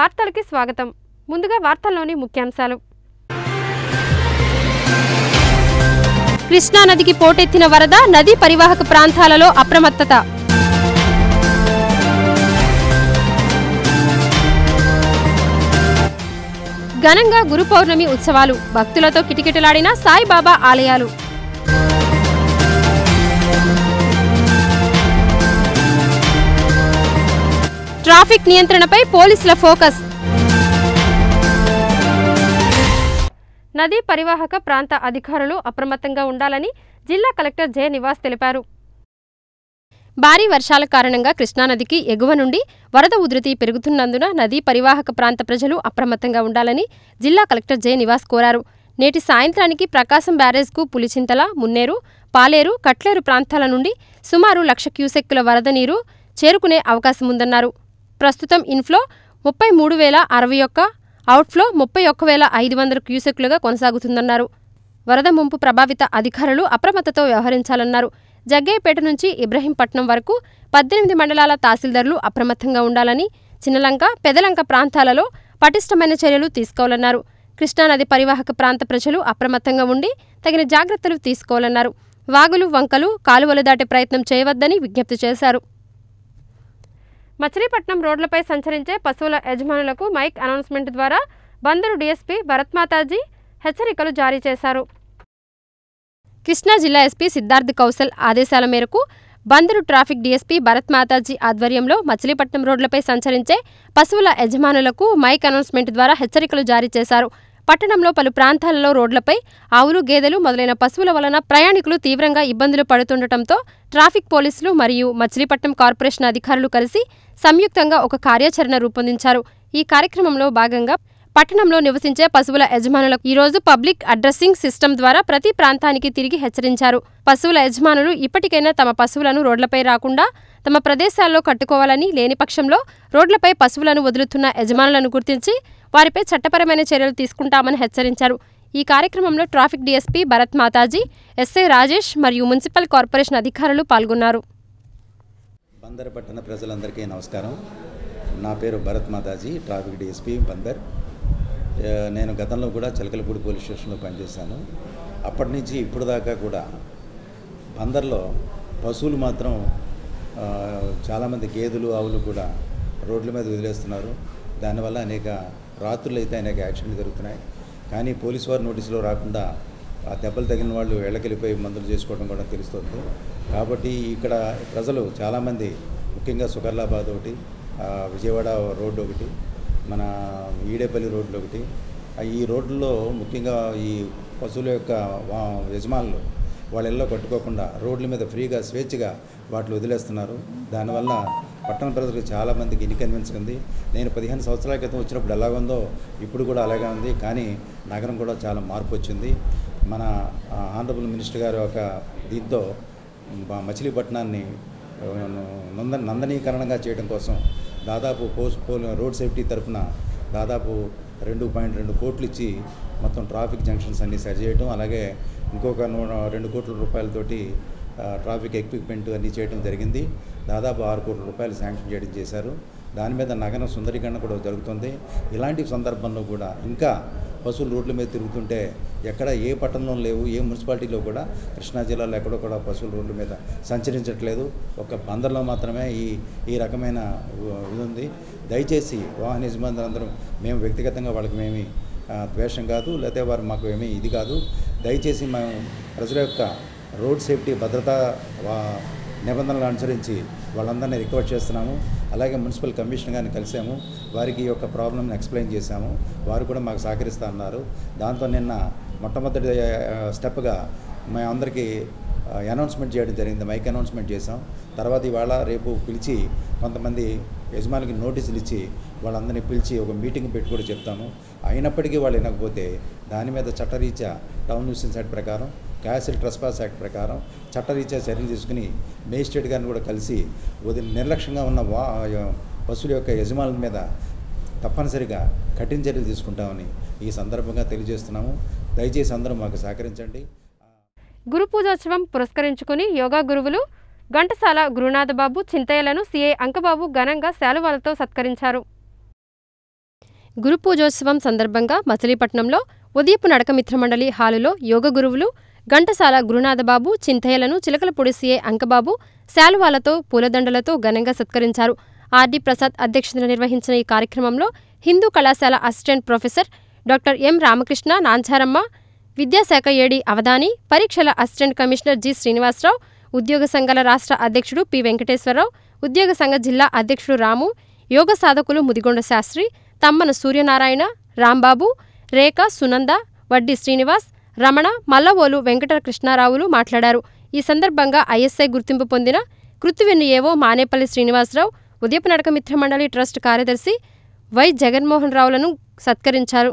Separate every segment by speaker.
Speaker 1: వార్తలకి స్వాగతం. ముందుగా వార్తల్లోని ముఖ్యాంశాలు. కృష్ణా నదికి పోటెత్తిన వరద, నదీ పరివాహక ప్రాంతాలలో అప్రమత్తత. ఘనంగా గురు పౌర్ణమి ఉత్సవాలు, భక్తులతో కిటకిటలాడిన సాయిబాబా ఆలయాలు. ట్రాఫిక్ నియంత్రణపై పోలీసుల ఫోకస్. నదీ పరివాహక ప్రాంత అధికారులు అప్రమత్తంగా ఉండాలని జిల్లా కలెక్టర్ జె నివాస్ తెలిపారు. భారీ వర్షాల కారణంగా కృష్ణానదికి ఎగువ నుండి వరద ఉధృతి పెరుగుతున్నందున నదీ పరివాహక ప్రాంత ప్రజలు అప్రమత్తంగా ఉండాలని జిల్లా కలెక్టర్ జె నివాస్ కోరారు. నేటి సాయంత్రానికి ప్రకాశం బ్యారేజ్కు పులిచింతల, మున్నేరు, పాలేరు, కట్లేరు ప్రాంతాల నుండి సుమారు 1,00,000 క్యూసెక్కుల వరద నీరు చేరుకునే అవకాశముందన్నారు. ప్రస్తుతం ఇన్ఫ్లో 33,061, అవుట్ఫ్లో 31,500 క్యూసెక్లుగా కొనసాగుతుందన్నారు. వరద ముంపు ప్రభావిత అధికారులు అప్రమత్తతో వ్యవహరించాలన్నారు. జగ్గయ్యపేట నుంచి ఇబ్రహీంపట్నం వరకు 18 మండలాల తహసీల్దార్లు అప్రమత్తంగా ఉండాలని, చిన్నలంక, పెదలంక ప్రాంతాలలో పటిష్టమైన చర్యలు తీసుకోవాలన్నారు. కృష్ణానది పరివాహక ప్రాంత ప్రజలు అప్రమత్తంగా ఉండి తగిన జాగ్రత్తలు తీసుకోవాలన్నారు. వాగులు, వంకలు, కాలువలు దాటే ప్రయత్నం చేయవద్దని విజ్ఞప్తి చేశారు. మచిలీపట్నం రోడ్లపై సంచరించే పశువుల యజమానులకు మైక్ అనౌన్స్మెంట్ ద్వారా బందరు డీఎస్పీ భరత్ మాతాజీ హెచ్చరికలు జారీ చేశారు. కృష్ణా జిల్లా ఎస్పీ సిద్ధార్థ్ కౌశల్ ఆదేశాల మేరకు బందరు ట్రాఫిక్ డీఎస్పీ భరత్ మాతాజీ ఆధ్వర్యంలో మచిలీపట్నం రోడ్లపై సంచరించే పశువుల యజమానులకు మైక్ అనౌన్స్మెంట్ ద్వారా హెచ్చరికలు జారీ చేశారు. పట్టణంలో పలు ప్రాంతాలలో రోడ్లపై ఆవులు, గేదెలు మొదలైన పశువుల వలన ప్రయాణికులు తీవ్రంగా ఇబ్బందులు పడుతుండటంతో ట్రాఫిక్ పోలీసులు మరియు మచిలీపట్నం కార్పొరేషన్ అధికారులు కలిసి సంయుక్తంగా ఒక కార్యాచరణ రూపొందించారు. ఈ కార్యక్రమంలో భాగంగా పట్టణంలో నివసించే పశువుల యజమానులకు ఈరోజు పబ్లిక్ అడ్రస్సింగ్ సిస్టమ్ ద్వారా ప్రతి ప్రాంతానికి తిరిగి హెచ్చరించారు. పశువుల యజమానులు ఇప్పటికైనా తమ పశువులను రోడ్లపై రాకుండా తమ ప్రదేశాల్లో కట్టుకోవాలని, లేని పక్షంలో రోడ్లపై పశువులను వదులుతున్న యజమానులను గుర్తించి వారిపై చట్టపరమైన చర్యలు తీసుకుంటామని హెచ్చరించారు. ఈ కార్యక్రమంలో traffic DSP Bharat Mataji, SI Rajesh మరియు మున్సిపల్ కార్పొరేషన్ అధికారులు పాల్గొన్నారు.
Speaker 2: బందర్ పట్టణ ప్రజలందరికీ నమస్కారం. నా పేరు భరత్ మాతాజీ, ట్రాఫిక్ డీఎస్పీ బందర్. నేను గతంలో కూడా చిలకలపూడి పోలీస్ స్టేషన్లో పనిచేశాను. అప్పటి నుంచి ఇప్పుడు దాకా కూడా బందర్లో పశువులు మాత్రం చాలామంది గేదెలు, ఆవులు కూడా రోడ్ల మీద వదిలేస్తున్నారు. దానివల్ల అనేక రాత్రులు అయితే అనేక యాక్సిడెంట్లు జరుగుతున్నాయి. కానీ పోలీసు వారి నోటీసులో రాకుండా ఆ దెబ్బలు తగిలిన వాళ్ళు వెళ్ళకెళ్ళిపోయి మందులు చేసుకోవడం కూడా తెలుస్తుంది. కాబట్టి ఇక్కడ ప్రజలు చాలామంది, ముఖ్యంగా సుకర్లాబాద్ ఒకటి, విజయవాడ రోడ్డు ఒకటి, మన ఈడేపల్లి రోడ్లు ఒకటి, ఈ రోడ్లలో ముఖ్యంగా ఈ పశువుల యొక్క యజమానులు వాళ్ళ ఇళ్ళలో కట్టుకోకుండా రోడ్ల మీద ఫ్రీగా స్వేచ్ఛగా వాటిని వదిలేస్తున్నారు. దానివల్ల పట్టణ ప్రజలకు చాలామందికి ఇన్కన్వీనియన్స్ ఉంది. నేను 15 సంవత్సరాల క్రితం వచ్చినప్పుడు ఎలా ఉందో ఇప్పుడు కూడా అలాగే ఉంది. కానీ నగరం కూడా చాలా మార్పు వచ్చింది. మన ఆనరబుల్ మినిస్టర్ గారు ఒక దీంతో మచిలీపట్నాన్ని నందనీకరణగా చేయడం కోసం దాదాపు రోడ్ సేఫ్టీ తరఫున దాదాపు 2.2 కోట్లు ఇచ్చి మొత్తం ట్రాఫిక్ జంక్షన్స్ అన్నీ సరిచేయటం, అలాగే ఇంకొక 2 కోట్ల రూపాయలతోటి ట్రాఫిక్ ఎక్విప్మెంట్ అన్నీ చేయడం జరిగింది. దాదాపు 6 కోట్ల రూపాయలు శాంక్షన్ చేయడం చేశారు. దాని మీద నగరం సుందరీకరణ కూడా జరుగుతుంది. ఇలాంటి సందర్భంలో కూడా ఇంకా పశువులు రోడ్ల మీద తిరుగుతుంటే ఎక్కడ ఏ పట్టణంలో లేవు, ఏ మున్సిపాలిటీలో కూడా కృష్ణా జిల్లాలో ఎక్కడో కూడా పశువులు రోడ్ల మీద సంచరించట్లేదు. ఒక బందర్లో మాత్రమే ఈ రకమైన ఇది ఉంది. దయచేసి వాహన యజమానులందరూ, మేము వ్యక్తిగతంగా వాళ్ళకి మేమి ద్వేషం కాదు, లేకపోతే వారు మాకు ఏమీ ఇది కాదు. దయచేసి మేము ప్రజల యొక్క రోడ్ సేఫ్టీ, భద్రతా నిబంధనలు అనుసరించి వాళ్ళందరినీ రిక్వెస్ట్ చేస్తున్నాము. అలాగే మున్సిపల్ కమిషనర్ గారిని కలిసాము, వారికి ఈ యొక్క ప్రాబ్లమ్ని ఎక్స్ప్లెయిన్ చేశాము. వారు కూడా మాకు సహకరిస్తూ ఉన్నారు. దాంతో నిన్న మొట్టమొదటి స్టెప్గా మేము అందరికీ అనౌన్స్మెంట్ చేయడం జరిగింది. మైక్ అనౌన్స్మెంట్ చేసాం. తర్వాత ఇవాళ రేపు పిలిచి కొంతమంది యజమానికి నోటీసులు ఇచ్చి వాళ్ళందరినీ పిలిచి ఒక మీటింగ్ పెట్టి కూడా చెప్తాము. అయినప్పటికీ వాళ్ళు వినకపోతే దాని మీద చట్టరీత్యా టౌన్ న్యూసెన్స్ యాక్ట్ ప్రకారం, క్యాసిల్ ట్రెస్పాస్ యాక్ట్ ప్రకారం చట్టరీత్యా చర్యలు తీసుకుని మేజిస్ట్రేట్ గారిని కూడా కలిసి నిర్లక్ష్యంగా ఉన్న పశువుల యొక్క యజమానుల మీద తప్పనిసరిగా కఠిన చర్యలు తీసుకుంటామని ఈ సందర్భంగా తెలియజేస్తున్నాము. దయచేసి అందరూ మాకు సహకరించండి.
Speaker 1: గురు పూజోత్సవం పురస్కరించుకుని యోగా గురువులు ఘంటసాల గురునాథబాబు, చింతయ్యలను సీఐ అంకబాబు ఘనంగా శాలువాలతో సత్కరించారు. గురు పూజోత్సవం సందర్భంగా మచిలీపట్నంలో ఉదయపు నడక మిత్రమండలి హాలులో యోగ గురువులు ఘంటసాల గురునాథబాబు చింతయ్యలను చిలకలపూడి సీఏ అంకబాబు శాలువాలతో పూలదండలతో ఘనంగా సత్కరించారు. ఆర్డి ప్రసాద్ అధ్యక్షతన నిర్వహించిన ఈ కార్యక్రమంలో హిందూ కళాశాల assistant professor doctor M Ramakrishna Nancharamma, విద్యాశాఖ ఏడీ అవధాని, పరీక్షల అసిస్టెంట్ కమిషనర్ జి శ్రీనివాసరావు, ఉద్యోగ సంఘాల రాష్ట్ర అధ్యక్షుడు పి వెంకటేశ్వరరావు, ఉద్యోగ సంఘ జిల్లా అధ్యక్షుడు రాము, యోగ సాధకులు ముదిగొండ శాస్త్రి, తమ్మన సూర్యనారాయణ, రాంబాబు, రేఖ, సునంద, వడ్డీ శ్రీనివాస్, రమణ, మల్లవోలు వెంకట కృష్ణారావులు మాట్లాడారు. ఈ సందర్భంగా ఐఎస్ఐ గుర్తింపు పొందిన కృత్తివెన్ను ఏవో మానేపల్లి శ్రీనివాసరావు, ఉదయపు నడక మిత్రమండలి ట్రస్ట్ కార్యదర్శి వై జగన్మోహన్ రావులను సత్కరించారు.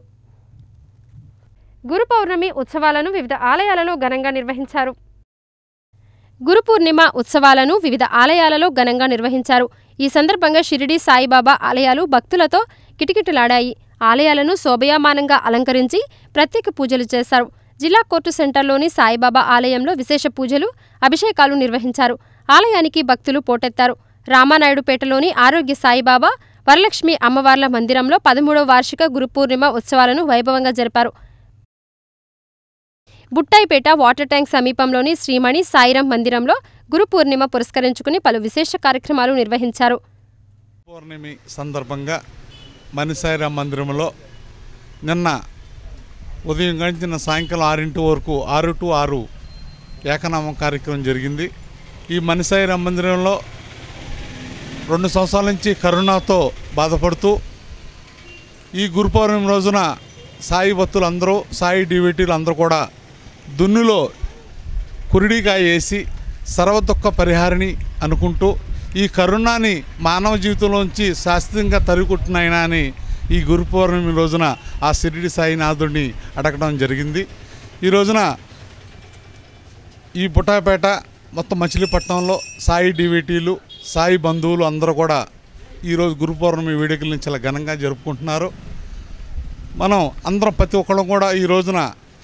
Speaker 1: గురు పౌర్ణమి ఉత్సవాలను వివిధ ఆలయాలలో ఘనంగా నిర్వహించారు. గురు పూర్ణిమ ఉత్సవాలను వివిధ ఆలయాలలో ఘనంగా నిర్వహించారు. ఈ సందర్భంగా షిరిడి సాయిబాబా ఆలయాలు భక్తులతో కిటకిటలాడాయి. ఆలయాలను శోభయామానంగా అలంకరించి ప్రత్యేక పూజలు చేశారు. జిల్లా కోర్టు సెంటర్లోని సాయిబాబా ఆలయంలో విశేష పూజలు, అభిషేకాలు నిర్వహించారు. ఆలయానికి భక్తులు పోటెత్తారు. రామానాయుడుపేటలోని ఆరోగ్య సాయిబాబా వరలక్ష్మి అమ్మవార్ల మందిరంలో 13వ వార్షిక గురు పూర్ణిమ ఉత్సవాలను వైభవంగా జరిపారు. బుట్టాయిపేట వాటర్ ట్యాంక్ సమీపంలోని శ్రీమణి సాయిరాం మందిరంలో గురు పూర్ణిమ పురస్కరించుకుని పలు విశేష కార్యక్రమాలు నిర్వహించారు.
Speaker 3: పౌర్ణమి సందర్భంగా మణిసాయిరాం మందిరంలో నిన్న ఉదయం గడిచిన సాయంకాలం 6 వరకు 6 to 6 ఏకనామం కార్యక్రమం జరిగింది. ఈ మణిసాయిరాం మందిరంలో 2 సంవత్సరాల నుంచి కరోనాతో బాధపడుతూ ఈ గురు పౌర్ణమి రోజున సాయి భక్తులు అందరూ, సాయి డివిటీలు అందరూ కూడా దున్నులో కురిడికాయ వేసి సర్వదుఃఖ పరిహారిణి అనుకుంటూ ఈ కరోనాని మానవ జీవితంలోంచి శాశ్వతంగా తరిగొట్టినాయనా అని ఈ గురు పౌర్ణమి రోజున ఆ షిరిడి సాయినాథుడిని అడగడం జరిగింది. ఈ రోజున ఈ బుట్టాపేట మొత్తం మచిలీపట్నంలో సాయి డివిటీలు, సాయి బంధువులు అందరూ కూడా ఈరోజు గురు పౌర్ణమి వేడుకల్ని చాలా ఘనంగా జరుపుకుంటున్నారు. మనం అందరం ప్రతి ఒక్కళ్ళం కూడా ఈ రోజున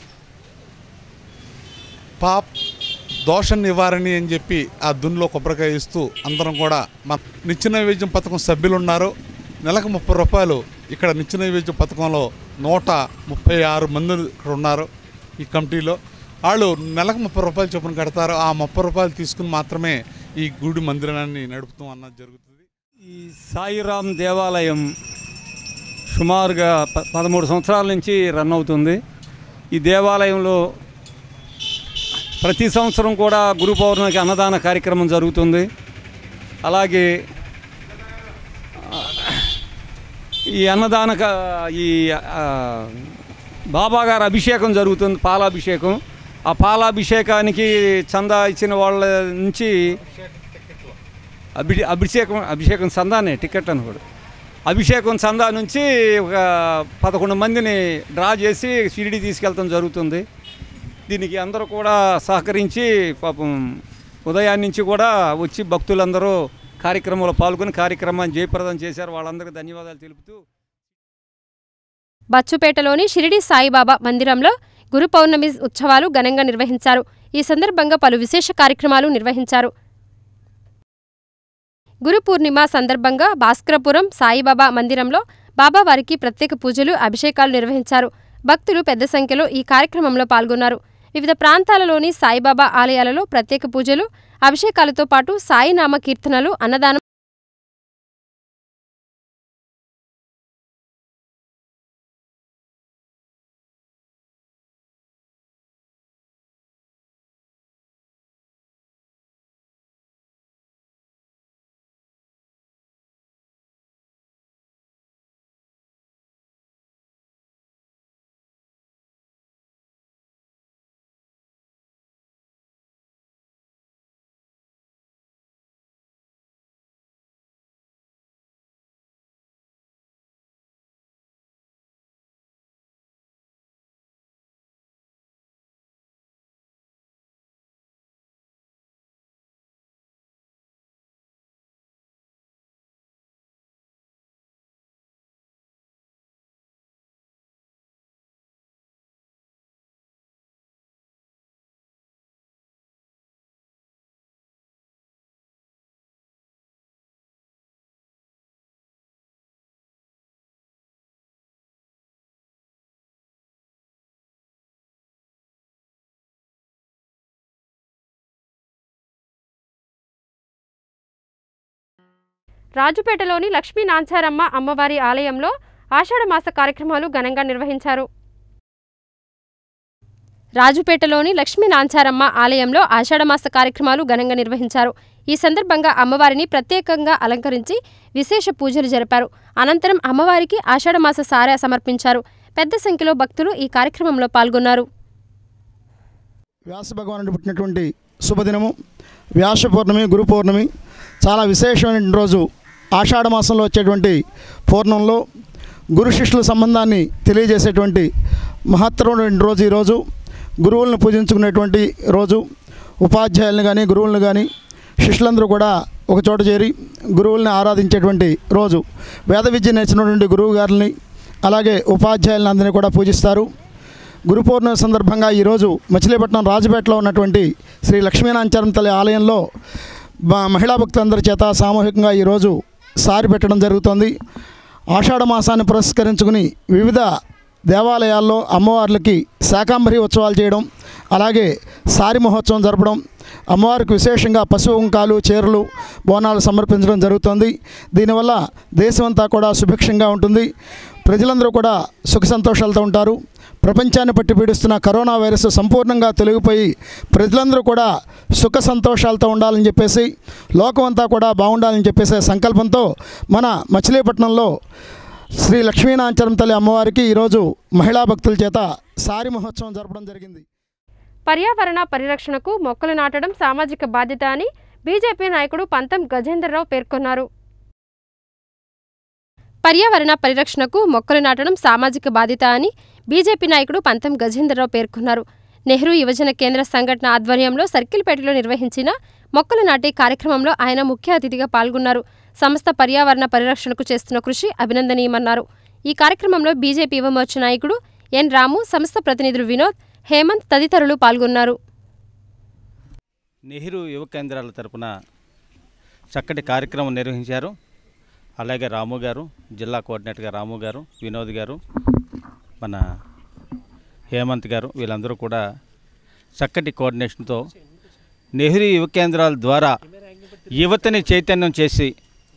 Speaker 3: దోష నివారణి అని చెప్పి ఆ దున్నులో కొబ్బరికాయ ఇస్తూ అందరం కూడా మన నిత్య నైవేద్యం పథకం సభ్యులు ఉన్నారు. నెలకు 30 రూపాయలు ఇక్కడ నిత్య నైవేద్యం పథకంలో 136 మంది ఇక్కడ ఉన్నారు. ఈ కమిటీలో వాళ్ళు నెలకు 30 రూపాయలు చొప్పున కడతారు. ఆ 30 రూపాయలు తీసుకుని మాత్రమే ఈ గుడి మందిరాన్ని నడుపుతాం అన్నది జరుగుతుంది.
Speaker 4: ఈ సాయిరాం దేవాలయం సుమారుగా 13 సంవత్సరాల నుంచి రన్ అవుతుంది. ఈ దేవాలయంలో ప్రతి సంవత్సరం కూడా గురు పౌర్ణమికి అన్నదాన కార్యక్రమం జరుగుతుంది. అలాగే ఈ అన్నదాన ఈ బాబాగారు అభిషేకం జరుగుతుంది, పాలాభిషేకం. ఆ పాలాభిషేకానికి చందా ఇచ్చిన వాళ్ళ నుంచి అభిషేకం చందానే టికెట్ అని కూడా అభిషేకం చందా నుంచి ఒక 11 మందిని డ్రా చేసి షిరిడి తీసుకెళ్తాం జరుగుతుంది. దీనికి అందరూ కూడా సహకరించి పాపం ఉదయాన్నే నుంచి కూడా వచ్చి భక్తులందరూ కార్యక్రమంలో పాల్గొని కార్యక్రమాన్ని జయప్రదం చేశారు. వాళ్ళందరికీ ధన్యవాదాలు తెలుపుతూ
Speaker 1: బచ్చుపేటలోని షిరిడి సాయిబాబా మందిరంలో గురు పౌర్ణమి ఉత్సవాలు ఘనంగా నిర్వహించారు. ఈ సందర్భంగా పలు విశేష కార్యక్రమాలు నిర్వహించారు. గురు పూర్ణిమ సందర్భంగా భాస్కరపురం సాయిబాబా మందిరంలో బాబావారికి ప్రత్యేక పూజలు, అభిషేకాలు నిర్వహించారు. భక్తులు పెద్ద సంఖ్యలో ఈ కార్యక్రమంలో పాల్గొన్నారు. వివిధ ప్రాంతాలలోని సాయిబాబా ఆలయాలలో ప్రత్యేక పూజలు, అభిషేకాలతో పాటు సాయినామ కీర్తనలు, అన్నదానం రాజుపేటలోని లక్ష్మీ నాంచారమ్మ అమ్మవారి ఆలయంలో ఆషాఢమాస కార్యక్రమాలు ఘనంగా నిర్వహించారు. రాజుపేటలోని లక్ష్మీ నాంచారమ్మ ఆలయంలో ఆషాఢమాస కార్యక్రమాలు ఘనంగా నిర్వహించారు. ఈ సందర్భంగా అమ్మవారిని ప్రత్యేకంగా అలంకరించి విశేష పూజలు జరిపారు. అనంతరం అమ్మవారికి ఆషాఢమాస సారె సమర్పించారు. పెద్ద సంఖ్యలో భక్తులు ఈ కార్యక్రమంలో పాల్గొన్నారు.
Speaker 5: వ్యాస భగవానుడు పుట్టినటువంటి శుభదినము వ్యాస పౌర్ణమి, గురు పౌర్ణమి. చాలా విశేషమైన రోజు. ఆషాఢ మాసంలో వచ్చేటువంటి పౌర్ణంలో గురు శిష్యుల సంబంధాన్ని తెలియజేసేటువంటి మహత్తరమైన రోజు ఈరోజు. గురువులను పూజించుకునేటువంటి రోజు. ఉపాధ్యాయులను కానీ గురువులను కానీ శిష్యులందరూ కూడా ఒక చోట చేరి గురువుల్ని ఆరాధించేటువంటి రోజు. వేద విద్య నేర్చినటువంటి గురువు గారిని అలాగే ఉపాధ్యాయులను అందరినీ కూడా పూజిస్తారు. గురు పౌర్ణమి సందర్భంగా ఈరోజు మచిలీపట్నం రాజపేటలో ఉన్నటువంటి శ్రీ లక్ష్మీనాంచారం తల్లి ఆలయంలో మహిళా భక్తులందరి చేత సామూహికంగా ఈరోజు సారి పెట్టడం జరుగుతుంది. ఆషాఢ మాసాన్ని పురస్కరించుకుని వివిధ దేవాలయాల్లో అమ్మవార్లకి శాకాంబరి ఉత్సవాలు చేయడం, అలాగే సారి మహోత్సవం జరపడం, అమ్మవారికి విశేషంగా పసుపు కుంకాలు, చీరలు, బోనాలు సమర్పించడం జరుగుతుంది. దీనివల్ల దేశమంతా కూడా సుభిక్షంగా ఉంటుంది. ప్రజలందరూ కూడా సుఖ సంతోషాలతో ఉంటారు. ప్రపంచాన్ని పట్టి పీడిస్తున్న కరోనా వైరస్ సంపూర్ణంగా తొలగిపోయి ప్రజలందరూ కూడా సుఖ సంతోషాలతో ఉండాలని చెప్పేసి, లోకమంతా కూడా బాగుండాలని చెప్పేసే సంకల్పంతో మన మచిలీపట్నంలో శ్రీ లక్ష్మీనాంచారం తల్లి అమ్మవారికి ఈరోజు మహిళా భక్తుల చేత సారి మహోత్సవం జరపడం జరిగింది.
Speaker 1: పర్యావరణ పరిరక్షణకు మొక్కలు నాటడం సామాజిక బాధ్యత అని బీజేపీ నాయకుడు పంతం గజేంద్రరావు పేర్కొన్నారు. పర్యావరణ పరిరక్షణకు మొక్కలు నాటడం సామాజిక బాధ్యత అని బీజేపీ నాయకుడు పంతం గజేంద్రరావు పేర్కొన్నారు. నెహ్రూ యువజన కేంద్ర సంఘటన ఆధ్వర్యంలో సర్కిల్పేటలో నిర్వహించిన మొక్కలు నాటే కార్యక్రమంలో ఆయన ముఖ్య అతిథిగా పాల్గొన్నారు. సంస్థ పర్యావరణ పరిరక్షణకు చేస్తున్న కృషి అభినందనీయమన్నారు. ఈ కార్యక్రమంలో బీజేపీ యువమోర్చా నాయకుడు ఎన్ రాము, సంస్థ ప్రతినిధులు వినోద్, హేమంత్ తదితరులు పాల్గొన్నారు.
Speaker 6: నెహ్రూ యువ కేంద్రాల తరపున చక్కటి కార్యక్రమం నిర్వహించారు. అలాగే రాము గారు, జిల్లా కోఆర్డినేటర్గా రాము గారు, వినోద్ గారు, మన హేమంత్ గారు, వీళ్ళందరూ కూడా చక్కటి కోఆర్డినేషన్తో నెహ్రూ యువ కేంద్రాల ద్వారా యువతని చైతన్యం చేసి,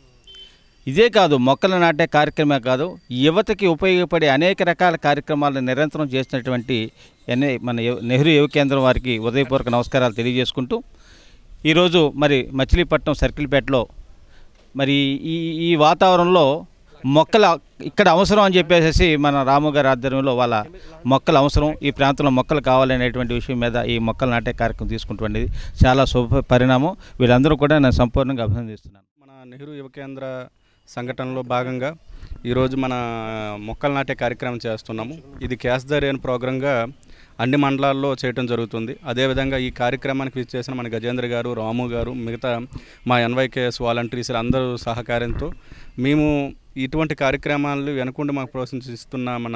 Speaker 6: ఇదే కాదు మొక్కలు నాటే కార్యక్రమే కాదు, యువతకి ఉపయోగపడే అనేక రకాల కార్యక్రమాలను నిరంతరం చేసినటువంటి మన నెహ్రూ యువ కేంద్రం వారికి ఉదయపూర్వక నమస్కారాలు తెలియజేసుకుంటూ, ఈరోజు మరి మచిలీపట్నం సర్కిల్పేటలో మరి ఈ వాతావరణంలో మొక్కల ఇక్కడ అవసరం అని చెప్పేసి మన రాము గారి ఆధ్వర్యంలో వాళ్ళ మొక్కల అవసరం, ఈ ప్రాంతంలో మొక్కలు కావాలనేటువంటి విషయం మీద ఈ మొక్కలు నాటే కార్యక్రమం తీసుకుంటున్నది చాలా శుభ పరిణామం. వీళ్ళందరూ కూడా నేను సంపూర్ణంగా అభినందిస్తున్నాను.
Speaker 7: మన నెహ్రూ యువ కేంద్ర సంఘటనలో భాగంగా ఈరోజు మన మొక్కలు నాటే కార్యక్రమం చేస్తున్నాము. ఇది క్యాష్ ద రెయిన్ ప్రోగ్రాంగా అన్ని మండలాల్లో చేయడం జరుగుతుంది. అదేవిధంగా ఈ కార్యక్రమానికి విచ్చేసిన మన గజేంద్ర గారు, రాము గారు, మిగతా మా NYKS వాలంటీర్స్ అందరూ సహకారంతో మేము ఇటువంటి కార్యక్రమాలు వెనుకుండి మాకు ప్రోత్సహిస్తున్న మన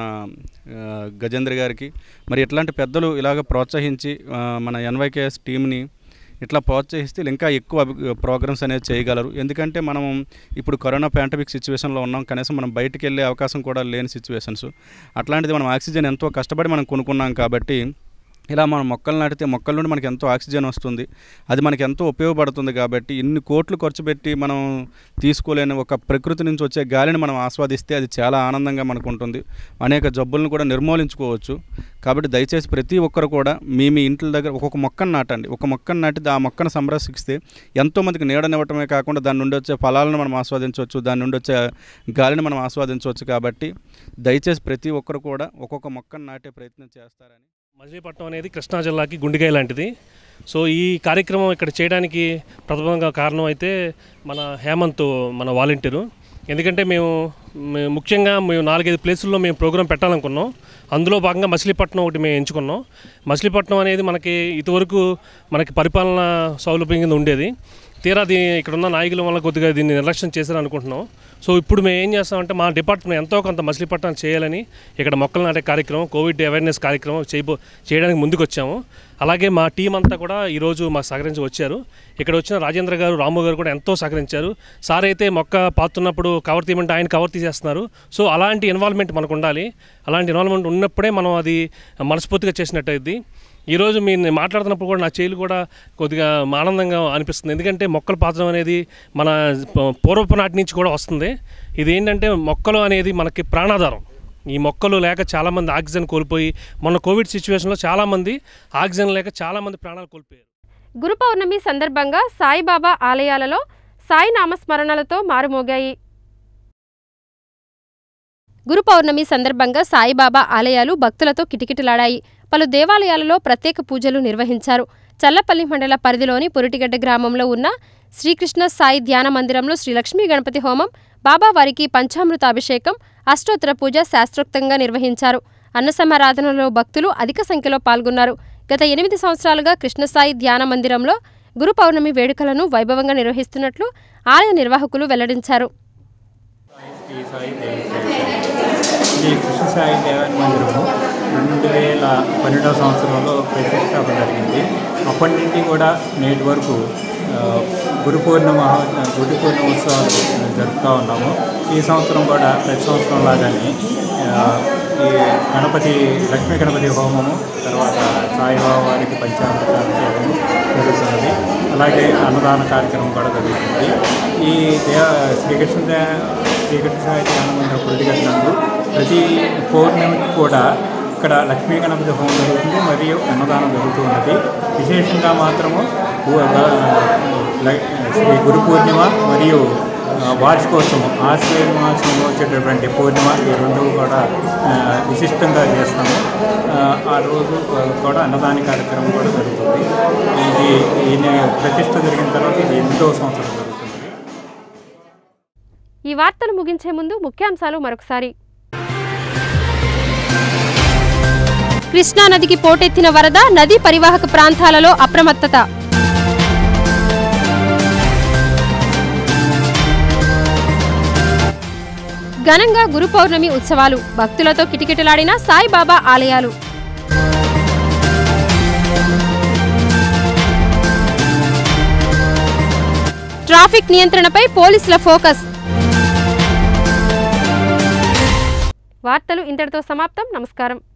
Speaker 7: గజేంద్ర గారికి, మరి ఇట్లాంటి పెద్దలు ఇలాగ ప్రోత్సహించి మన NYKS టీంని ఇట్లా ప్రోత్సహిస్తే ఇంకా ఎక్కువ ప్రోగ్రామ్స్ అనేది చేయగలరు. ఎందుకంటే మనం ఇప్పుడు కరోనా పాండమిక్ సిచ్యువేషన్లో ఉన్నాం. కనీసం మనం బయటికి వెళ్ళే అవకాశం కూడా లేని సిచ్యువేషన్స్. అట్లాంటిది మనం ఆక్సిజన్ ఎంతో కష్టపడి మనం కొనుక్కున్నాం కాబట్టి ఇలా మనం మొక్కలు నాటితే మొక్కల నుండి మనకి ఎంతో ఆక్సిజన్ వస్తుంది. అది మనకి ఎంతో ఉపయోగపడుతుంది. కాబట్టి ఇన్ని కోట్లు ఖర్చు పెట్టి మనం తీసుకోలేని ఒక ప్రకృతి నుంచి వచ్చే గాలిని మనం ఆస్వాదిస్తే అది చాలా ఆనందంగా మనకు ఉంటుంది. అనేక జబ్బులను కూడా నిర్మూలించుకోవచ్చు. కాబట్టి దయచేసి ప్రతి ఒక్కరు కూడా మీ ఇంట్ల దగ్గర ఒక్కొక్క మొక్కను నాటండి. ఒక మొక్కను నాటి ఆ మొక్కను సంరక్షిస్తే ఎంతోమందికి నీడనివ్వటమే కాకుండా దాని నుండి వచ్చే ఫలాలను మనం ఆస్వాదించవచ్చు, దాని నుండి వచ్చే గాలిని మనం ఆస్వాదించవచ్చు. కాబట్టి దయచేసి ప్రతి ఒక్కరు కూడా ఒక్కొక్క మొక్కను నాటే ప్రయత్నం చేస్తారని.
Speaker 8: మచిలీపట్నం అనేది కృష్ణా జిల్లాకి గుండెకాయ లాంటిది. సో ఈ కార్యక్రమం ఇక్కడ చేయడానికి ప్రథమంగా కారణం అయితే మన హేమంత్, మన వాలంటీరు. ఎందుకంటే మేము ముఖ్యంగా 4-5 ప్లేసుల్లో మేము ప్రోగ్రాం పెట్టాలనుకున్నాం. అందులో భాగంగా మచిలీపట్నం ఒకటి మేము ఎంచుకున్నాం. మచిలీపట్నం అనేది మనకి ఇదివరకు మనకి పరిపాలన సౌలభ్యం కింద ఉండేది. తీరా ఇక్కడ ఉన్న నాయకుల వల్ల కొద్దిగా దీన్ని నిర్లక్ష్యం చేశారు అనుకుంటున్నాం. సో ఇప్పుడు మేము ఏం చేస్తామంటే మా డిపార్ట్మెంట్ ఎంతో కొంత మచిలీపట్నం చేయాలని ఇక్కడ మొక్కలు నాటే కార్యక్రమం, కోవిడ్ అవేర్నెస్ కార్యక్రమం చేయడానికి ముందుకు వచ్చాము. అలాగే మా టీం అంతా కూడా ఈరోజు మాకు సహకరించి వచ్చారు. ఇక్కడ వచ్చిన రాజేంద్ర గారు, రాము గారు కూడా ఎంతో సహకరించారు. సార్ అయితే మొక్క పాతున్నప్పుడు కవర్ తీయమంటే ఆయన కవర్ తీసేస్తున్నారు. సో అలాంటి ఇన్వాల్వ్మెంట్ మనకు ఉండాలి. అలాంటి ఇన్వాల్వ్మెంట్ ఉన్నప్పుడే మనం అది మనస్ఫూర్తిగా చేసినట్టయిద్ది. ఈరోజు మీరు మాట్లాడుతున్నప్పుడు కూడా నా చేలు కూడా కొద్దిగా ఆనందంగా అనిపిస్తుంది. ఎందుకంటే మొక్కలు పాతడం అనేది మన పూర్వపు నాటి నుంచి కూడా వస్తుంది. ఇది ఏంటంటే మొక్కలు అనేది మనకి ప్రాణాధారం. ఈ మొక్కలు లేక చాలామంది ఆక్సిజన్ కోల్పోయి మొన్న కోవిడ్ సిచ్యువేషన్లో చాలామంది ఆక్సిజన్ లేక చాలామంది ప్రాణాలు కోల్పోయారు.
Speaker 1: గురు పౌర్ణమి సందర్భంగా సాయిబాబా ఆలయాలలో సాయి నామస్మరణలతో మారుమోగాయి. గురు పౌర్ణమి సందర్భంగా సాయిబాబా ఆలయాలు భక్తులతో కిటకిటలాడాయి. పలు దేవాలయాలలో ప్రత్యేక పూజలు నిర్వహించారు. చల్లపల్లి మండల పరిధిలోని పురిటిగడ్డ గ్రామంలో ఉన్న శ్రీకృష్ణ సాయి ధ్యాన మందిరంలో శ్రీ లక్ష్మీ గణపతి హోమం, బాబావారికి పంచామృతాభిషేకం, అష్టోత్తర పూజ శాస్త్రోక్తంగా నిర్వహించారు. అన్నసమారాధనలో భక్తులు అధిక సంఖ్యలో పాల్గొన్నారు. గత 8 సంవత్సరాలుగా కృష్ణసాయి ధ్యాన మందిరంలో గురు పౌర్ణమి వేడుకలను వైభవంగా నిర్వహిస్తున్నట్లు ఆలయ నిర్వాహకులు వెల్లడించారు.
Speaker 9: శ్రీ కృష్ణసాయి ధ్యాన మందిరము 2012వ సంవత్సరంలో ప్రతిష్టాపన జరిగింది. అప్పటి నుండి కూడా నేటి వరకు గురు పౌర్ణమి ఉత్సవాలు జరుపుతూ ఉన్నాము. ఈ సంవత్సరం కూడా ప్రతి సంవత్సరం లాగానే ఈ లక్ష్మీ గణపతి హోమము, తర్వాత సాయిబాబా వారికి పంచామృతాభిషేకము జరుగుతున్నది. అలాగే అన్నదాన కార్యక్రమం కూడా జరుగుతుంది. ఈ శ్రీకృష్ణ సాయి ధ్యాన మందిరం పురిటిగడ్డ ప్రతి పౌర్ణమికి కూడా ఇక్కడ లక్ష్మీ గణపతి హోమం జరుగుతుంది మరియు అన్నదానం జరుగుతూ ఉన్నది. విశేషంగా మాత్రము శ్రీ గురు పూర్ణిమ మరియు వార్షికోత్సవం ఆశ్రయ మాసంలో వచ్చేటటువంటి పూర్ణిమ, ఈ రెండు కూడా విశిష్టంగా చేస్తాము. ఆ రోజు కూడా అన్నదాన కార్యక్రమం కూడా జరుగుతుంది. ఇది ప్రతిష్ట జరిగిన తర్వాత ఇది 8వ సంవత్సరం జరుగుతుంది.
Speaker 1: ఈ వార్తలు ముగించే ముందు ముఖ్యాంశాలు మరొకసారి. కృష్ణానదికి పోటెత్తిన వరద, నదీ పరివాహక ప్రాంతాలలో అప్రమత్తత. ఘనంగా గురు పౌర్ణమి ఉత్సవాలు, భక్తులతో కిటకిటలాడిన సాయిబాబా ఆలయాలు. ట్రాఫిక్ నియంత్రణపై పోలీసుల ఫోకస్. వార్తలు ఇంతటితో సమాప్తం. నమస్కారం.